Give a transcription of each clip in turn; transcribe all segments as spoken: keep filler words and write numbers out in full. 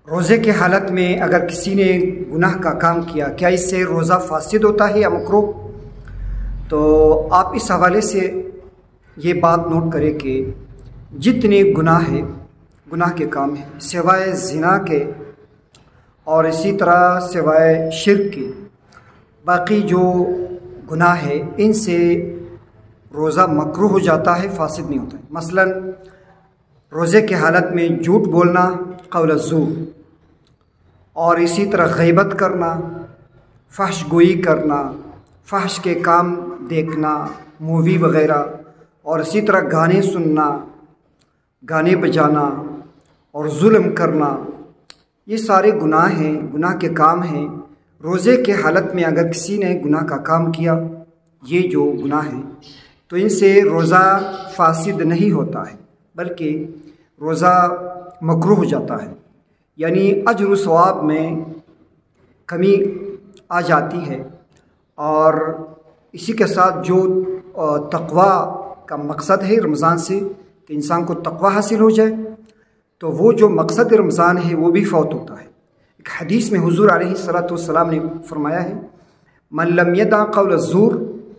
روزے کی حالت میں اگر کسی نے گناہ کا کام کیا، کیا اس سے روزہ فاسد ہوتا ہے یا مکروہ؟ تو آپ اس حوالے سے یہ بات نوٹ کریں کہ جتنے گناہ ہیں، گناہ کے کام ہیں سوائے زنا کے اور اسی طرح سوائے شرک کے، باقی جو گناہ ہے ان سے روزہ مکروہ ہو جاتا ہے، فاسد نہیں ہوتا ہے۔ مثلا روزے کی حالت میں جھوٹ بولنا، قول الزور، اور اسی طرح غیبت کرنا، فحش گوئی کرنا، فحش کے کام دیکھنا، مووی وغیرہ، اور اسی طرح گانے سننا، گانے بجانا اور ظلم کرنا، یہ سارے گناہ ہیں، گناہ کے کام ہیں۔ روزے کے حالت میں اگر کسی نے گناہ کا کام کیا، یہ جو گناہ ہیں، تو ان سے روزہ فاسد نہیں ہوتا ہے بلکہ روزہ مکروہ ہو جاتا ہے، یعنی اجر و ثواب میں کمی آ جاتی ہے۔ اور اسی کے ساتھ جو تقوی کا مقصد ہے رمضان سے کہ انسان کو تقوی حاصل ہو جائے، تو وہ جو مقصد رمضان ہے وہ بھی فوت ہوتا ہے۔ ایک حدیث میں حضور علیہ الصلوۃ والسلام نے فرمایا ہے، من لم یدع قول الزور،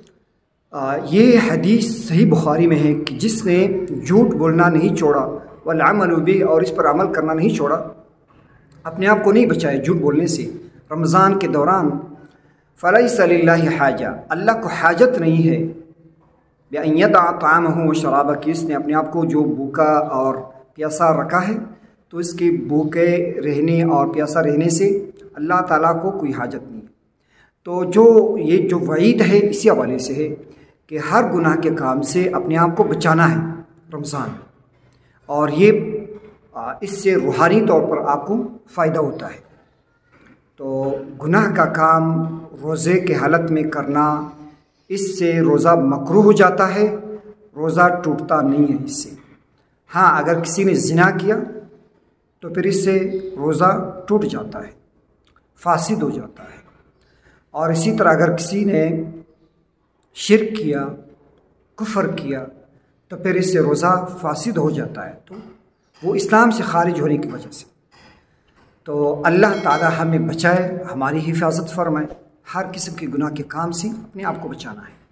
یہ حدیث صحیح بخاری میں ہے کہ جس نے جھوٹ بولنا نہیں چھوڑا، والعمل بہ، اور اس پر عمل کرنا نہیں چھوڑا، اپنے آپ کو نہیں بچائے جھوٹ بولنے سے رمضان کے دوران، فلیس للہ حاجہ، اللہ کو حاجت نہیں ہے بأن یدع طعامہ وشرابہ، کہ اس نے اپنے آپ کو جو بھوکا اور پیاسا رکھا ہے، تو اس کے بھوکے رہنے اور پیاسا رہنے سے اللہ تعالیٰ کو کوئی حاجت نہیں ہے۔ تو جو یہ جو وعید ہے اسی حوالے سے ہے کہ ہر گناہ کے کام سے اپنے آپ کو بچانا ہے رمضان میں، اور یہ اس سے روحانی طور پر آپ کو فائدہ ہوتا ہے۔ تو گناہ کا کام روزے کے حالت میں کرنا، اس سے روزہ مکروہ ہو جاتا ہے، روزہ ٹوٹتا نہیں ہے اس سے۔ ہاں اگر کسی نے زنا کیا تو پھر اس سے روزہ ٹوٹ جاتا ہے، فاسد ہو جاتا ہے۔ اور اسی طرح اگر کسی نے شرک کیا، کفر کیا، تو پھر اس سے روزہ فاسد ہو جاتا ہے، تو وہ اسلام سے خارج ہونے کی وجہ سے۔ تو اللہ تعالی ہمیں بچائے، ہماری حفاظت فرمائے، ہر قسم کے گناہ کے کام سے اپنے آپ کو بچانا ہے۔